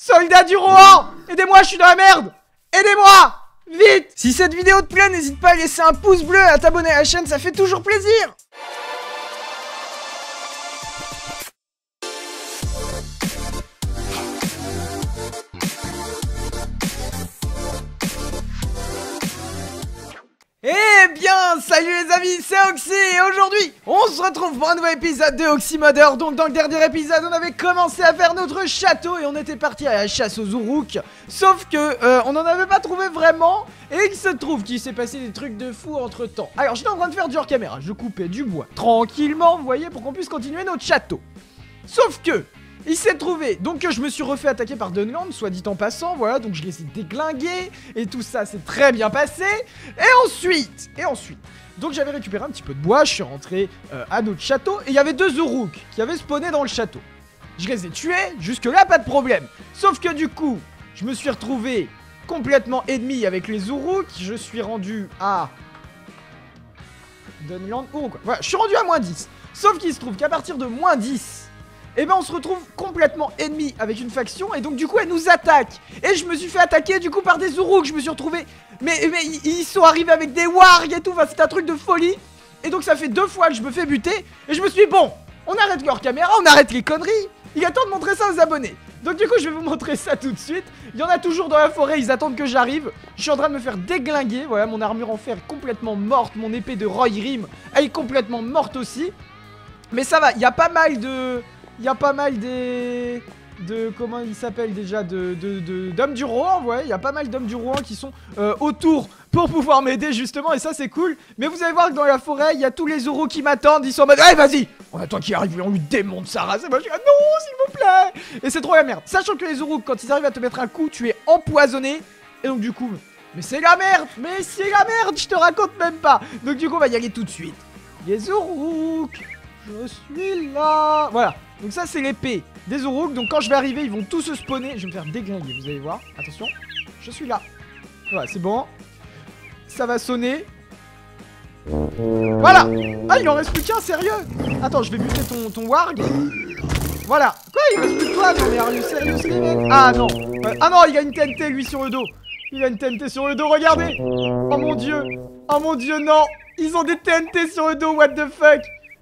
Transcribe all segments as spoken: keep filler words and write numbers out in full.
Soldat du Rohan, aidez-moi, je suis dans la merde. Aidez-moi, vite. Si cette vidéo te plaît, n'hésite pas à laisser un pouce bleu et à t'abonner à la chaîne, ça fait toujours plaisir. Eh bien, salut les amis, c'est Oxy et aujourd'hui, on se retrouve pour un nouvel épisode de Oxymodder. Donc dans le dernier épisode, on avait commencé à faire notre château et on était parti à la chasse aux Uruk. Sauf que, euh, on n'en avait pas trouvé vraiment et il se trouve qu'il s'est passé des trucs de fou entre temps. Alors, j'étais en train de faire du hors caméra, je coupais du bois tranquillement, vous voyez, pour qu'on puisse continuer notre château. Sauf que... il s'est trouvé, donc que je me suis refait attaquer par Dunland, soit dit en passant, voilà, donc je les ai déglingués, et tout ça s'est très bien passé, et ensuite, et ensuite, donc j'avais récupéré un petit peu de bois, je suis rentré euh, à notre château, et il y avait deux Uruk qui avaient spawné dans le château. Je les ai tués, jusque là pas de problème, sauf que du coup, je me suis retrouvé complètement ennemi avec les Uruk, je suis rendu à... Dunland, Uruk, quoi. Voilà, je suis rendu à moins dix, sauf qu'il se trouve qu'à partir de moins dix... et ben on se retrouve complètement ennemi avec une faction et donc du coup elle nous attaque. Et je me suis fait attaquer du coup par des Uruk, je me suis retrouvé... Mais, mais ils sont arrivés avec des wargs et tout, enfin c'est un truc de folie. Et donc ça fait deux fois que je me fais buter et je me suis dit bon, on arrête leur caméra, on arrête les conneries. Il est temps de montrer ça aux abonnés. Donc du coup je vais vous montrer ça tout de suite. Il y en a toujours dans la forêt, ils attendent que j'arrive. Je suis en train de me faire déglinguer, voilà mon armure en fer est complètement morte, mon épée de Rohirrim elle est complètement morte aussi. Mais ça va, il y a pas mal de... il y a pas mal des... de... comment il s'appelle déjà, de... de... de... d'hommes du Rohan, ouais, il y a pas mal d'hommes du Rohan qui sont euh, autour pour pouvoir m'aider justement, et ça c'est cool. Mais vous allez voir que dans la forêt, il y a tous les Uruk qui m'attendent, ils sont en mode, allez vas-y, on attend qu'il arrive et on lui démonte sa race. Et moi je dis, ah non, s'il vous plaît. Et c'est trop la merde, sachant que les Uruk, quand ils arrivent à te mettre un coup, tu es empoisonné. Et donc du coup, mais c'est la merde, mais c'est la merde, je te raconte même pas. Donc du coup, on va y aller tout de suite. Les Uruk, je suis là. Voilà. Donc ça c'est l'épée des Uruk. Donc quand je vais arriver ils vont tous se spawner. Je vais me faire déglinguer, vous allez voir. Attention, je suis là. Voilà, c'est bon. Ça va sonner. Voilà. Ah, il en reste plus qu'un, sérieux. Attends, je vais buter ton, ton warg. Voilà. Quoi, il reste plus que toi? Non mais are you serious les mecs? Ah non, ouais. Ah non, il a une T N T lui sur le dos. Il a une T N T sur le dos, regardez. Oh mon dieu. Oh mon dieu, non. Ils ont des T N T sur le dos, what the fuck.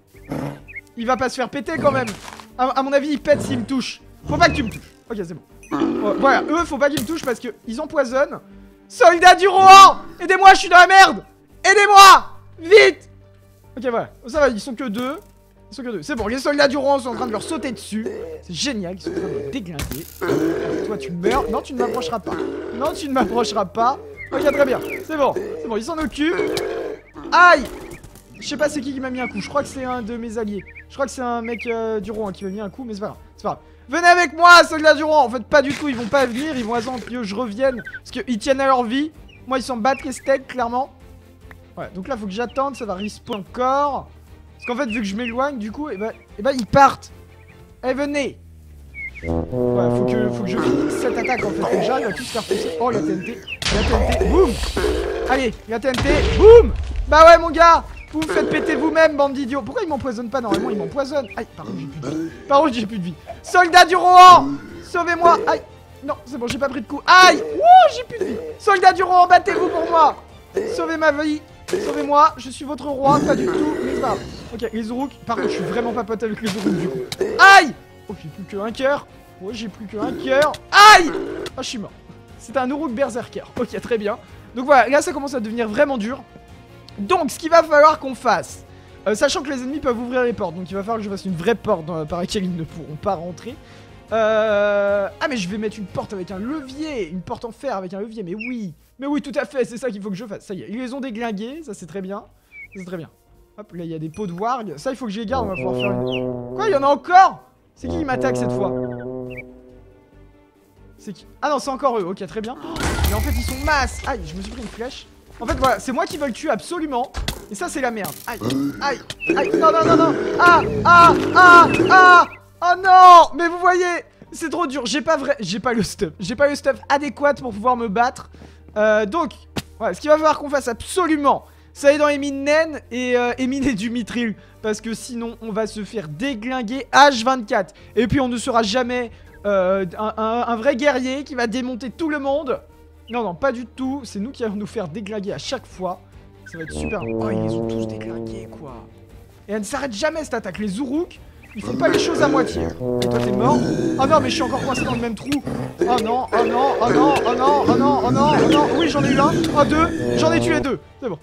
Il va pas se faire péter quand même. À, à mon avis, il pète s'il me touche. Faut pas que tu me touches. Ok, c'est bon. Oh, voilà, eux, faut pas qu'ils me touchent parce que ils empoisonnent. Soldat du Rohan, aidez-moi, je suis dans la merde. Aidez-moi, vite. Ok, voilà. Ça va, ils sont que deux. Ils sont que deux. C'est bon, les soldats du Rohan sont en train de leur sauter dessus. C'est génial, ils sont en train de me déglinguer. Toi, tu meurs. Non, tu ne m'approcheras pas. Non, tu ne m'approcheras pas. Ok, très bien. C'est bon, c'est bon, ils s'en occupent. Aïe. Je sais pas c'est qui qui m'a mis un coup, je crois que c'est un de mes alliés. Je crois que c'est un mec euh, du Rohan qui m'a mis un coup, mais c'est pas grave, c'est pas grave. Venez avec moi, soldats du Rohan. En fait, pas du tout, ils vont pas venir, ils vont attendre que je revienne. Parce qu'ils tiennent à leur vie. Moi, ils s'en battent les steaks, clairement. Ouais, donc là, faut que j'attende, ça va respawn encore. Parce qu'en fait, vu que je m'éloigne, du coup, et bah, et bah, ils partent. Eh, venez. Ouais, faut que, faut que je finisse cette attaque, en fait. Faut que j'arrive à tous faire pousser. Oh, la T N T. La T N T, boum. Allez, la T N T, boum. Bah ouais, mon gars. Vous vous faites péter vous-même, bande d'idiots. Pourquoi ils m'empoisonnent pas? Normalement, ils m'empoisonnent. Aïe, par contre, j'ai plus de vie. Par contre, j'ai plus de vie. Soldats du Rohan, sauvez-moi. Aïe. Non, c'est bon, j'ai pas pris de coup. Aïe. Wouh, j'ai plus de vie. Soldats du Rohan, battez-vous pour moi. Sauvez ma vie. Sauvez-moi. Je suis votre roi. Pas du tout. Mais c'est pas grave. Ok, les Uruk. Par contre, je suis vraiment pas pote avec les Uruk, du coup. Aïe. Oh, j'ai plus qu'un cœur. Oh, j'ai plus qu'un cœur. Aïe. Oh, je suis mort. C'est un Uruk berserker. Ok, très bien. Donc voilà, là, ça commence à devenir vraiment dur. Donc, ce qu'il va falloir qu'on fasse, euh, sachant que les ennemis peuvent ouvrir les portes, donc il va falloir que je fasse une vraie porte dans, par laquelle ils ne pourront pas rentrer. Euh... Ah, mais je vais mettre une porte avec un levier, une porte en fer avec un levier, mais oui, mais oui, tout à fait, c'est ça qu'il faut que je fasse. Ça y est, ils les ont déglingués, ça c'est très bien, c'est très bien. Hop, là il y a des pots de warg, ça il faut que je les garde, on va pouvoir faire une... Quoi, il y en a encore? C'est qui qui m'attaque cette fois? C'est qui? Ah non, c'est encore eux, ok, très bien. Mais en fait, ils sont masse. Aïe, je me suis pris une flèche. En fait, voilà, c'est moi qui veux le tuer absolument. Et ça, c'est la merde. Aïe, aïe, aïe. Non, non, non, non. Ah, ah, ah, ah. Oh non. Mais vous voyez, c'est trop dur. J'ai pas vrai, j'ai pas le stuff. J'ai pas le stuff adéquat pour pouvoir me battre. Euh, donc, voilà, ce qu'il va falloir qu'on fasse absolument, c'est aller dans les mines naines et, euh, et miner du mithril. Parce que sinon, on va se faire déglinguer H vingt-quatre. Et puis, on ne sera jamais euh, un, un, un vrai guerrier qui va démonter tout le monde. Non, non, pas du tout. C'est nous qui allons nous faire déglinguer à chaque fois. Ça va être super. Oh, ils les ont tous déglingués, quoi. Et elle ne s'arrête jamais, cette attaque. Les Zuruk, ils font pas les choses à moitié. Et toi, t'es mort. Oh non, mais je suis encore coincé dans le même trou. Oh non, oh non, oh non, oh non, oh non, oh non, oh non. Oui, j'en ai eu un. Oh, deux. J'en ai tué deux. C'est bon.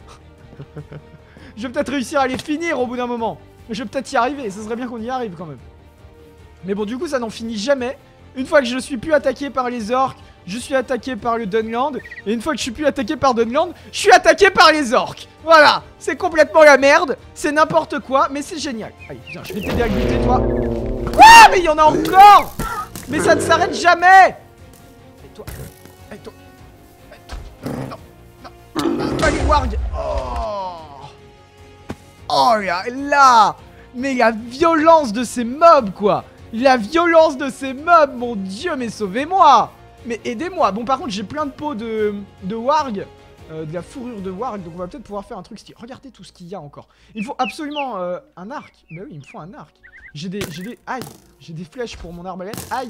Je vais peut-être réussir à les finir au bout d'un moment. Je vais peut-être y arriver. Ce serait bien qu'on y arrive, quand même. Mais bon, du coup, ça n'en finit jamais. Une fois que je suis plus attaqué par les orques, je suis attaqué par le Dunland. Et une fois que je suis plus attaqué par Dunland, je suis attaqué par les orques. Voilà, c'est complètement la merde. C'est n'importe quoi, mais c'est génial. Allez, viens, je vais t'aider à gluter, toi. Quoi? Mais il y en a encore. Mais ça ne s'arrête jamais. Et toi, et toi, et toi. Non, non, pas les wargs. Oh, oh là là. Mais la violence de ces mobs, quoi. La violence de ces mobs, mon dieu, mais sauvez-moi. Mais aidez-moi. Bon, par contre, j'ai plein de peaux de, de warg, euh, de la fourrure de warg, donc on va peut-être pouvoir faire un truc stylé. Regardez tout ce qu'il y a encore. Il faut absolument euh, un arc. Bah oui, il me faut un arc. J'ai des, j'ai des, aïe, j'ai des flèches pour mon arbalète. Aïe.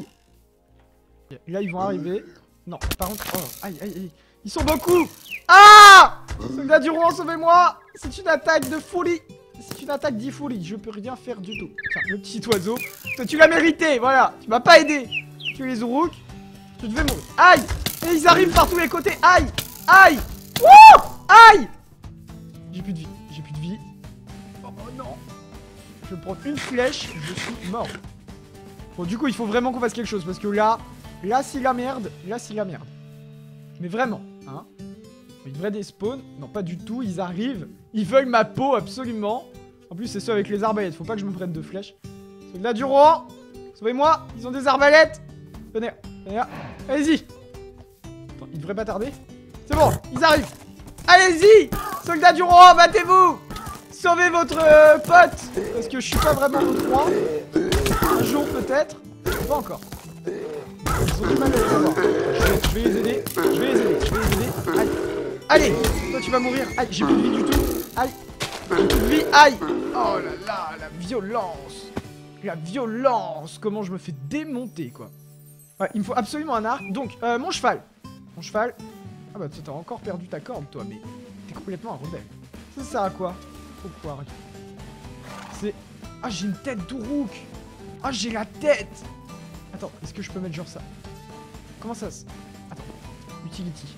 Là, ils vont arriver. Non, par contre, oh, aïe, aïe, aïe. Ils sont beaucoup. Ah! Soldat du roi, sauvez-moi. C'est une attaque de folie. C'est une attaque d'e-folie. Je peux rien faire du tout. Tiens, le petit oiseau. Toi, tu l'as mérité, voilà. Tu m'as pas aidé. Tu es les Zuruk. Tu devais mourir. Aïe! Et ils arrivent par tous les côtés. Aïe! Aïe! Wouh! Aïe! J'ai plus de vie. J'ai plus de vie. Oh, oh non! Je vais prendre une flèche. Je suis mort. Bon, du coup, il faut vraiment qu'on fasse quelque chose. Parce que là, là, c'est la merde. Là, c'est la merde. Mais vraiment, hein? Ils devraient despawn. Non, pas du tout. Ils arrivent. Ils veulent ma peau, absolument. En plus, c'est ceux avec les arbalètes. Faut pas que je me prenne de flèches. Soldat du roi! Sauvez-moi! Ils ont des arbalètes! Venez, venez là. Allez-y! Attends, ils devraient pas tarder. C'est bon, ils arrivent! Allez-y! Soldat du roi, battez-vous! Sauvez votre euh, pote! Parce que je suis pas vraiment votre roi. Un jour, peut-être. Pas encore. Ils ont du mal à les avoir. Je vais, je vais les aider. Je vais les aider. Je vais les aider. Aïe! Allez! Toi, tu vas mourir. Aïe, j'ai plus de vie du tout. Aïe! J'ai plus de vie. Aïe! Oh là là, la violence! La violence! Comment je me fais démonter, quoi. Ouais, il me faut absolument un arc. Donc, euh, mon cheval. Mon cheval. Ah bah, t'as encore perdu ta corde, toi, mais t'es complètement un rebelle. Ça sert à quoi? Pourquoi? C'est... Ah, j'ai une tête d'Uruk. Ah, j'ai la tête. Attends, est-ce que je peux mettre genre ça? Comment ça se... Attends. Utility.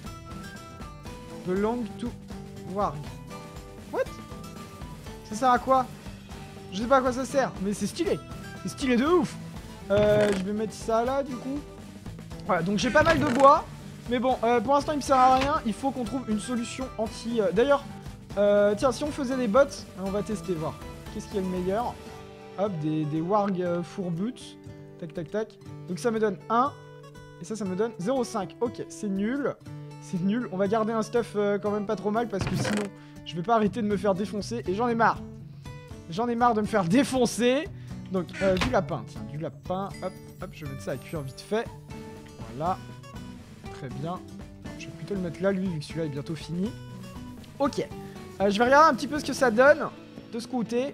Belong to warg. What? Ça sert à quoi? Je sais pas à quoi ça sert, mais c'est stylé. C'est stylé de ouf. Euh, je vais mettre ça là, du coup. Voilà, donc j'ai pas mal de bois. Mais bon, euh, pour l'instant, il me sert à rien. Il faut qu'on trouve une solution anti... Euh... D'ailleurs, euh, tiens, si on faisait des bots, on va tester, voir. Qu'est-ce qui est le meilleur? Hop, des, des warg euh, fourbuts. Tac, tac, tac. Donc ça me donne un. Et ça, ça me donne zéro virgule cinq. Ok, c'est nul. C'est nul. On va garder un stuff euh, quand même pas trop mal parce que sinon, je vais pas arrêter de me faire défoncer. Et j'en ai marre. J'en ai marre de me faire défoncer. Donc, euh, du lapin. Tiens, du lapin. Hop, hop, je vais mettre ça à cuire vite fait. Voilà. Très bien. Je vais plutôt le mettre là, lui, vu que celui-là est bientôt fini. Ok. Euh, je vais regarder un petit peu ce que ça donne de ce côté.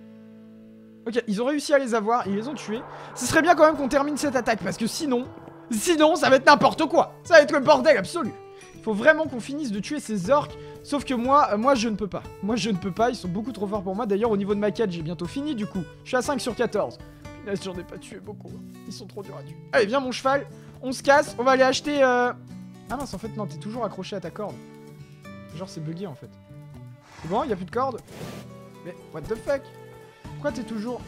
Ok, ils ont réussi à les avoir. Ils les ont tués. Ce serait bien quand même qu'on termine cette attaque parce que sinon... Sinon, ça va être n'importe quoi. Ça va être le bordel absolu. Il faut vraiment qu'on finisse de tuer ces orques. Sauf que moi, euh, moi je ne peux pas. Moi je ne peux pas, ils sont beaucoup trop forts pour moi. D'ailleurs au niveau de ma quête, j'ai bientôt fini du coup. Je suis à cinq sur quatorze. Là j'en ai pas tué beaucoup. Ils sont trop durs à tuer. Allez viens mon cheval, on se casse, on va aller acheter... Euh... Ah mince en fait non, t'es toujours accroché à ta corde. Genre c'est bugué en fait. C'est bon, y a plus de corde. Mais what the fuck? Pourquoi t'es toujours...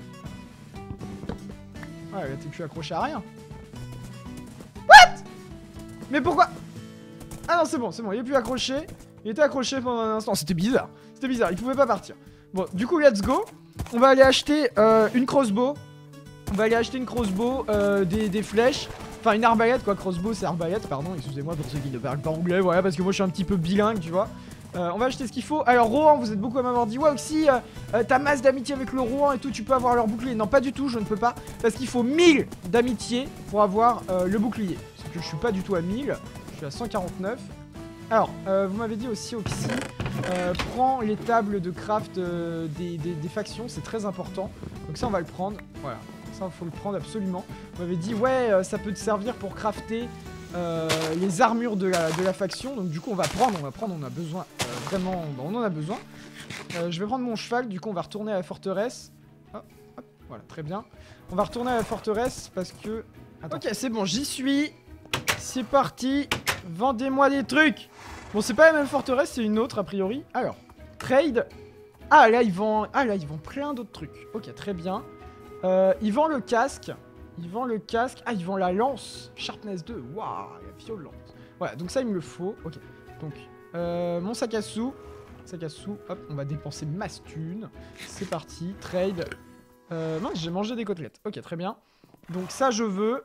Ouais là t'es plus accroché à rien. What? Mais pourquoi? Ah non c'est bon, c'est bon, il est plus accroché. Il était accroché pendant un instant, c'était bizarre. C'était bizarre, il pouvait pas partir. Bon, du coup, let's go. On va aller acheter euh, une crossbow. On va aller acheter une crossbow, euh, des, des flèches. Enfin, une arbalète, quoi. Crossbow, c'est arbalète, pardon. Excusez-moi pour ceux qui ne parlent pas anglais, voilà, parce que moi, je suis un petit peu bilingue, tu vois. Euh, on va acheter ce qu'il faut. Alors, Rohan, vous êtes beaucoup à m'avoir dit, ouais, aussi, euh, euh, t'as masse d'amitié avec le Rohan et tout, tu peux avoir leur bouclier. Non, pas du tout, je ne peux pas. Parce qu'il faut mille d'amitié pour avoir euh, le bouclier. Parce que je suis pas du tout à mille. Je suis à cent quarante-neuf. Alors, euh, vous m'avez dit aussi, Oxy, euh, prends les tables de craft euh, des, des, des factions, c'est très important. Donc ça, on va le prendre. Voilà, Ça, il faut le prendre absolument. On m'avait dit, ouais, euh, ça peut te servir pour crafter euh, les armures de la, de la faction. Donc du coup, on va prendre, on va prendre, on a besoin. Euh, vraiment, on en a besoin. Euh, je vais prendre mon cheval, du coup, on va retourner à la forteresse. Hop, hop, voilà, très bien. On va retourner à la forteresse parce que... Attends. Ok, c'est bon, j'y suis. C'est parti. Vendez-moi des trucs. Bon, c'est pas la même forteresse, c'est une autre, a priori. Alors, trade... Ah là ils vendent, ah là ils vendent plein d'autres trucs. Ok, très bien. Euh, ils vendent le casque. Ils vendent le casque. Ah, ils vendent la lance. Sharpness deux. Waouh, la violente. Voilà, donc ça il me le faut. Ok. Donc euh, mon sac à sous. Sac à sous. Hop, on va dépenser masse thune. C'est parti. Trade. Euh, mince, j'ai mangé des côtelettes. Ok, très bien. Donc ça je veux.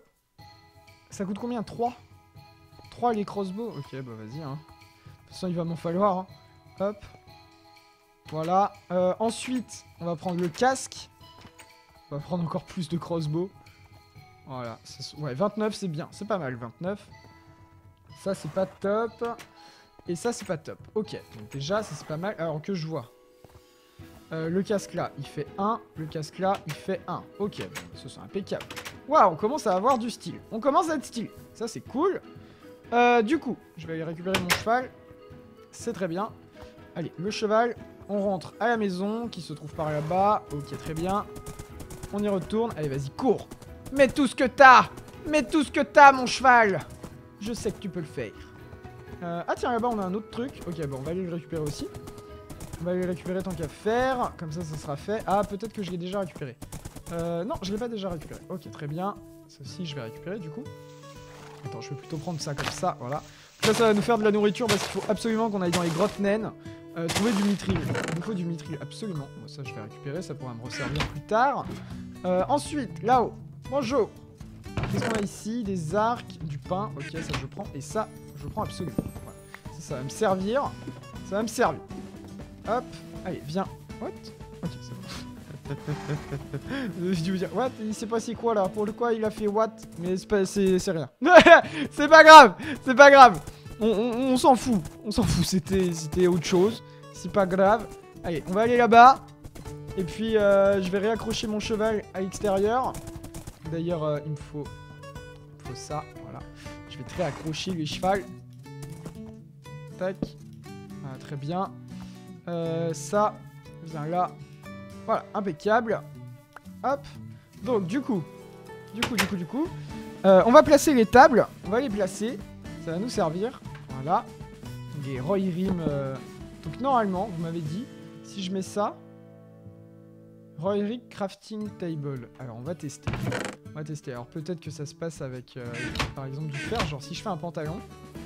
Ça coûte combien? Trois trois les crossbows. Ok, bah vas-y. Hein. De toute façon il va m'en falloir. Hein. Hop. Voilà. Euh, ensuite, on va prendre le casque. On va prendre encore plus de crossbow. Voilà. Ouais, vingt-neuf, c'est bien. C'est pas mal, vingt-neuf. Ça, c'est pas top. Et ça, c'est pas top. Ok. Donc déjà, ça, c'est pas mal. Alors que je vois. Euh, le casque là, il fait un. Le casque là, il fait un. Ok. Bon, ce sont impeccable. Waouh, on commence à avoir du style. On commence à être stylé. Ça, c'est cool. Euh, du coup, je vais aller récupérer mon cheval. C'est très bien. Allez, le cheval... On rentre à la maison, qui se trouve par là-bas. Ok, très bien. On y retourne. Allez, vas-y, cours. Mets tout ce que t'as. Mets tout ce que t'as, mon cheval. Je sais que tu peux le faire. Euh, ah, tiens, là-bas, on a un autre truc. Ok, bon, on va aller le récupérer aussi. On va aller le récupérer tant qu'à faire. Comme ça, ça sera fait. Ah, peut-être que je l'ai déjà récupéré. Euh, non, je l'ai pas déjà récupéré. Ok, très bien. Ça aussi, je vais récupérer, du coup. Attends, je vais plutôt prendre ça comme ça. Voilà. Là, ça va nous faire de la nourriture parce qu'il faut absolument qu'on aille dans les grottes naines. Euh, trouver du mithril. Il nous faut du mithril, absolument. Bon, ça, je vais récupérer, ça pourra me resservir plus tard. Euh, ensuite, là-haut. Bonjour. Qu'est-ce qu'on a ici? Des arcs, du pain. Ok, ça, je prends. Et ça, je prends absolument. Voilà. Ça, ça va me servir. Ça va me servir. Hop. Allez, viens. What? Ok, c'est bon. Je dis vous dire, what? Il s'est passé quoi, là? Pourquoi il a fait what? Mais c'est rien. C'est pas grave. C'est pas grave. On, on, on s'en fout, on s'en fout, c'était autre chose, c'est pas grave. Allez, on va aller là-bas. Et puis, euh, je vais réaccrocher mon cheval à l'extérieur. D'ailleurs, euh, il me faut, il faut ça, voilà. Je vais te réaccrocher le cheval. Tac. Voilà, très bien. Euh, ça, viens là. Voilà, impeccable. Hop. Donc, du coup, du coup, du coup, du coup, euh, on va placer les tables. On va les placer. Ça va nous servir. Voilà. Les Rohirrim. Euh... Donc normalement, vous m'avez dit, si je mets ça, Rohirrim Crafting Table. Alors on va tester. On va tester. Alors peut-être que ça se passe avec, euh, par exemple, du fer. Genre si je fais un pantalon.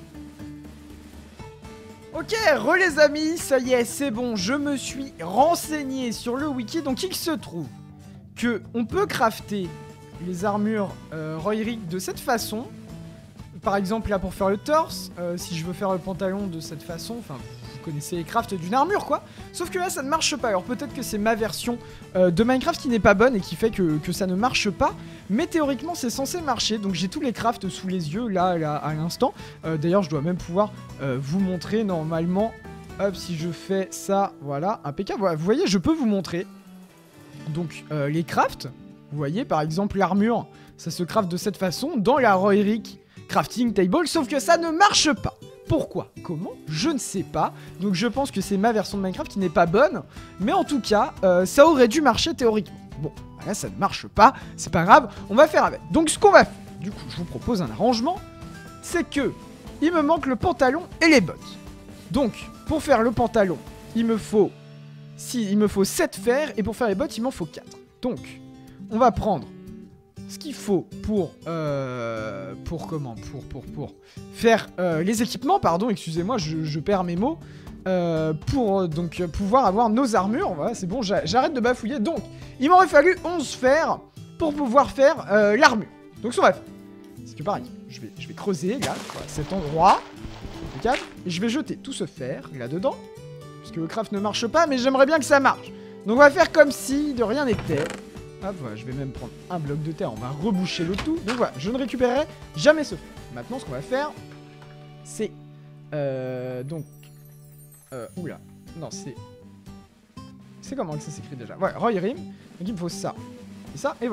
Ok, re les amis, ça y est, c'est bon. Je me suis renseigné sur le wiki. Donc il se trouve que on peut crafter les armures euh, Rohirrim de cette façon. Par exemple, là, pour faire le torse, euh, si je veux faire le pantalon de cette façon, enfin, vous connaissez les crafts d'une armure, quoi. Sauf que là, ça ne marche pas. Alors, peut-être que c'est ma version euh, de Minecraft qui n'est pas bonne et qui fait que, que ça ne marche pas. Mais théoriquement, c'est censé marcher. Donc, j'ai tous les crafts sous les yeux, là, là à l'instant. Euh, D'ailleurs, je dois même pouvoir euh, vous montrer, normalement. Hop, si je fais ça, voilà, impeccable. Voilà, vous voyez, je peux vous montrer. Donc, euh, les crafts, vous voyez, par exemple, l'armure, ça se craft de cette façon dans la Rohirrim Crafting Table, sauf que ça ne marche pas. Pourquoi? Comment? Je ne sais pas. Donc je pense que c'est ma version de Minecraft qui n'est pas bonne. Mais en tout cas, euh, ça aurait dû marcher théoriquement. Bon, là ça ne marche pas. C'est pas grave, on va faire avec. Donc ce qu'on va faire, du coup je vous propose un arrangement. C'est que il me manque le pantalon et les bottes. Donc pour faire le pantalon, il me faut si, il me faut sept fers. Et pour faire les bottes, il m'en faut quatre. Donc on va prendre ce qu'il faut pour, euh, pour comment, pour, pour, pour faire euh, les équipements, pardon, excusez-moi, je, je perds mes mots, euh, pour euh, donc pouvoir avoir nos armures, voilà, c'est bon, j'arrête de bafouiller, donc, il m'aurait fallu onze fers pour pouvoir faire euh, l'armure, donc ce qu'on va faire, c'est que pareil, je vais, je vais creuser, là, voilà, cet endroit, et je vais jeter tout ce fer, là-dedans, puisque le craft ne marche pas, mais j'aimerais bien que ça marche, donc on va faire comme si de rien n'était. Hop, voilà, je vais même prendre un bloc de terre, on va reboucher le tout. Donc voilà, je ne récupérerai jamais ce fer. Maintenant, ce qu'on va faire, c'est... Euh, donc... Euh, oula. Non, c'est... C'est comment que ça s'écrit déjà? Voilà, Rohirrim. Donc il me faut ça. Et ça, et voilà.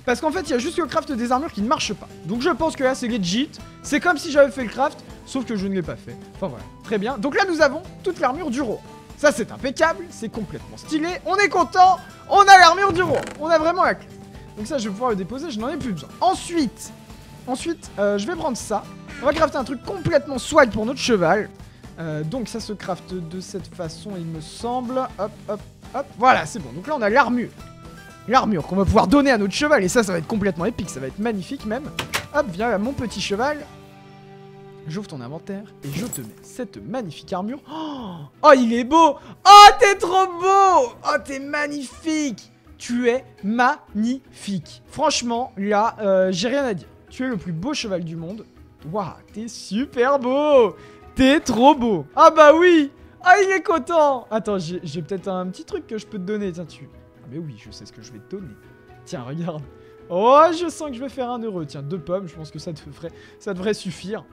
Parce qu'en fait, il y a juste le craft des armures qui ne marche pas. Donc je pense que là, c'est legit. C'est comme si j'avais fait le craft, sauf que je ne l'ai pas fait. Enfin voilà, très bien. Donc là, nous avons toute l'armure du roi. Ça, c'est impeccable, c'est complètement stylé. On est content, on a l'armure du roi. On a vraiment la clé. Donc ça, je vais pouvoir le déposer, je n'en ai plus besoin. Ensuite, ensuite euh, je vais prendre ça. On va crafter un truc complètement swag pour notre cheval. Euh, donc ça se crafte de cette façon, il me semble. Hop, hop, hop. Voilà, c'est bon. Donc là, on a l'armure. L'armure qu'on va pouvoir donner à notre cheval. Et ça, ça va être complètement épique. Ça va être magnifique même. Hop, viens là, mon petit cheval. J'ouvre ton inventaire et je te mets cette magnifique armure. Oh, oh il est beau. Oh, t'es trop beau. Oh, t'es magnifique. Tu es magnifique. Franchement, là, euh, j'ai rien à dire. Tu es le plus beau cheval du monde. Waouh, t'es super beau. T'es trop beau. Ah bah oui. Ah, il est content. Attends, j'ai peut-être un petit truc que je peux te donner. Tiens, tu... Ah mais oui, je sais ce que je vais te donner. Tiens, regarde. Oh, je sens que je vais faire un heureux. Tiens, deux pommes, je pense que ça, te ferait... ça devrait suffire.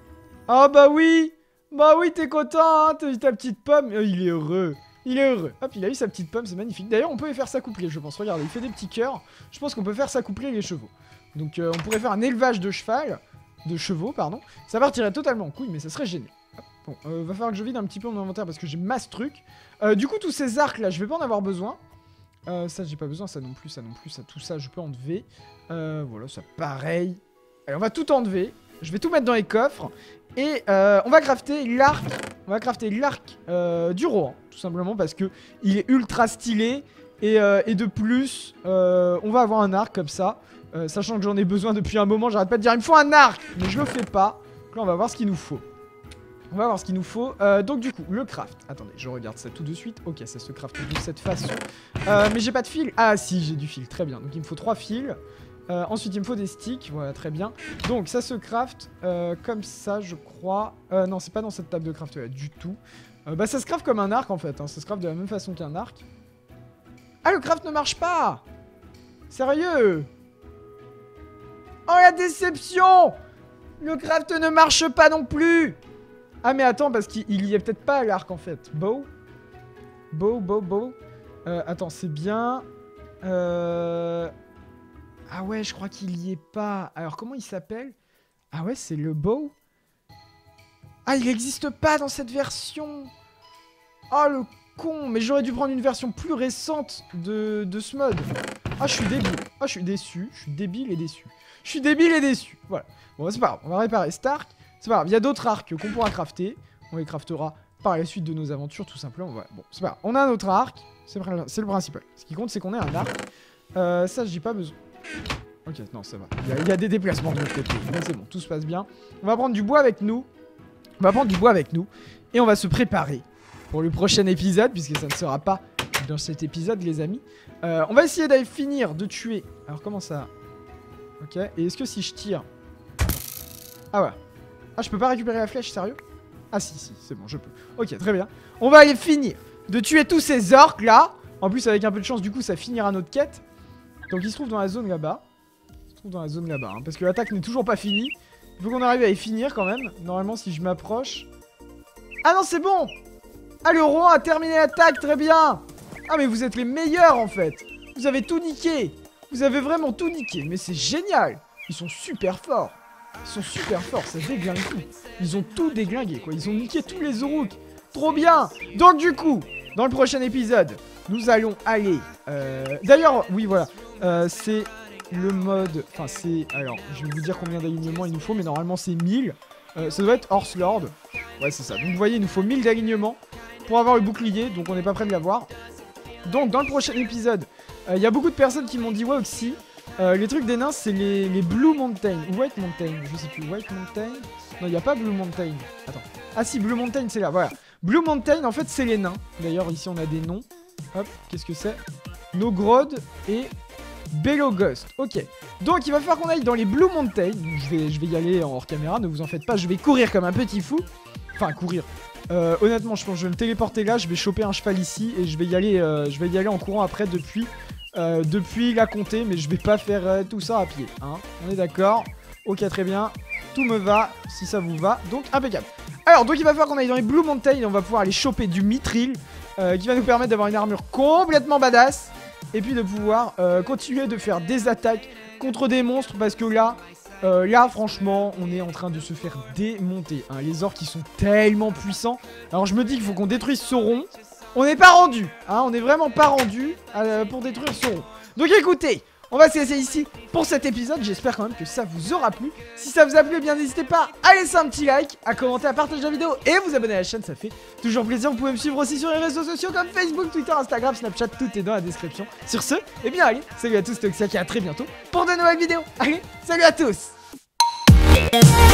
Ah bah oui. Bah oui, t'es content, hein. T'as eu ta petite pomme. Oh, il est heureux. Il est heureux. Hop, il a eu sa petite pomme, c'est magnifique. D'ailleurs, on peut les faire s'accoupler, je pense. Regarde, il fait des petits cœurs. Je pense qu'on peut faire s'accoupler les chevaux. Donc, euh, on pourrait faire un élevage de cheval. De chevaux, pardon. Ça partirait totalement en couille, mais ça serait génial. Hop. Bon, euh, va falloir que je vide un petit peu mon inventaire parce que j'ai masse truc. Euh, du coup, tous ces arcs là, je vais pas en avoir besoin. Euh, ça, j'ai pas besoin, ça non plus, ça non plus, ça, tout ça, je peux enlever. Euh, voilà, ça pareil. Allez, on va tout enlever. Je vais tout mettre dans les coffres. Et euh, on va crafter l'arc. On va crafter l'arc euh, du roi, tout simplement parce que il est ultra stylé. Et, euh, et de plus, euh, on va avoir un arc comme ça. Euh, sachant que j'en ai besoin depuis un moment, j'arrête pas de dire il me faut un arc, mais je le fais pas. Donc là, on va voir ce qu'il nous faut. On va voir ce qu'il nous faut. Euh, donc du coup, le craft. Attendez, je regarde ça tout de suite. Ok, ça se craft de cette façon. Euh, mais j'ai pas de fil. Ah si, j'ai du fil. Très bien. Donc il me faut trois fils. Euh, ensuite, il me faut des sticks. Voilà, très bien. Donc ça se craft euh, comme ça, je crois. Euh, non, c'est pas dans cette table de craft là du tout. Euh, bah ça se craft comme un arc en fait. Hein. Ça se craft de la même façon qu'un arc. Ah, le craft ne marche pas. Sérieux? Oh la déception! Le craft ne marche pas non plus! Ah mais attends, parce qu'il y est peut-être pas l'arc en fait. Bow? Bow, bow, bow. Euh, attends, c'est bien. Euh... Ah ouais, je crois qu'il y est pas. Alors comment il s'appelle? Ah ouais, c'est le bow? Ah, il n'existe pas dans cette version! Oh le con! Mais j'aurais dû prendre une version plus récente de, de ce mode. Ah, je suis débile. Ah, je suis déçu. Je suis débile et déçu. Je suis débile et déçu. Voilà. Bon, c'est pas grave. On va réparer Stark. C'est pas grave. Il y a d'autres arcs qu'on pourra crafter. On les craftera par la suite de nos aventures, tout simplement. Voilà. Bon, c'est pas grave. On a un autre arc. C'est le principal. Ce qui compte, c'est qu'on ait un arc. Euh, ça, j'ai pas besoin. Ok, non, ça va. Il y a, il y a des déplacements de l'autre côté. Mais c'est bon. Tout se passe bien. On va prendre du bois avec nous. On va prendre du bois avec nous. Et on va se préparer pour le prochain épisode, puisque ça ne sera pas dans cet épisode, les amis. Euh, on va essayer d'aller finir de tuer. Alors, comment ça? Ok, et est-ce que si je tire... Ah ouais. Ah, je peux pas récupérer la flèche, sérieux? Ah si, si, c'est bon, je peux. Ok, très bien. On va aller finir de tuer tous ces orques là. En plus, avec un peu de chance, du coup, ça finira notre quête. Donc, il se trouve dans la zone là-bas. Il se trouve dans la zone là-bas, hein, parce que l'attaque n'est toujours pas finie. Il faut qu'on arrive à y finir quand même. Normalement, si je m'approche... Ah non, c'est bon! Ah, le roi a terminé l'attaque, très bien! Ah, mais vous êtes les meilleurs, en fait! Vous avez tout niqué! Vous avez vraiment tout niqué, mais c'est génial! Ils sont super forts! Ils sont super forts, ça déglingue tout! Ils ont tout déglingué, quoi! Ils ont niqué tous les Uruk! Trop bien! Donc, du coup, dans le prochain épisode, nous allons aller... Euh... D'ailleurs, oui, voilà. Euh, c'est le mode... Enfin, c'est... Alors, je vais vous dire combien d'alignements il nous faut, mais normalement, c'est mille. Euh, ça doit être Horse Lord. Ouais, c'est ça. Donc, vous voyez, il nous faut mille d'alignements pour avoir le bouclier, donc on n'est pas prêt de l'avoir. Donc, dans le prochain épisode, il euh, y a beaucoup de personnes qui m'ont dit, ouais, Oxy, euh, les trucs des nains, c'est les, les Blue Mountain. Ou White Mountain, je sais plus. White Mountain. Non, il n'y a pas Blue Mountain. Attends. Ah si, Blue Mountain, c'est là, voilà. Blue Mountain, en fait, c'est les nains. D'ailleurs, ici, on a des noms. Hop, qu'est-ce que c'est? Nogrod et Beloghost. Ok. Donc, il va falloir qu'on aille dans les Blue Mountain. Je vais, je vais y aller en hors caméra, ne vous en faites pas. Je vais courir comme un petit fou. Enfin, courir. Euh, honnêtement, je pense que je vais me téléporter là. Je vais choper un cheval ici et je vais y aller, euh, je vais y aller en courant après depuis, euh, depuis la comté. Mais je vais pas faire euh, tout ça à pied. Hein. On est d'accord? Ok, très bien. Tout me va, si ça vous va. Donc, impeccable. Alors, donc il va falloir qu'on aille dans les Blue Mountain. On va pouvoir aller choper du mithril euh, qui va nous permettre d'avoir une armure complètement badass. et puis de pouvoir euh, continuer de faire des attaques contre des monstres, parce que là, euh, là franchement, on est en train de se faire démonter, hein. Les orques qui sont tellement puissants. Alors je me dis qu'il faut qu'on détruise Sauron. On n'est pas rendu, hein, on n'est vraiment pas rendu euh, pour détruire Sauron. Donc écoutez, on va se laisser ici pour cet épisode. J'espère quand même que ça vous aura plu. Si ça vous a plu, eh bien n'hésitez pas à laisser un petit like, à commenter, à partager la vidéo et vous abonner à la chaîne, ça fait toujours plaisir. Vous pouvez me suivre aussi sur les réseaux sociaux comme Facebook, Twitter, Instagram, Snapchat, tout est dans la description. Sur ce, eh bien allez, salut à tous, Toxiak et à très bientôt pour de nouvelles vidéos. Allez, salut à tous.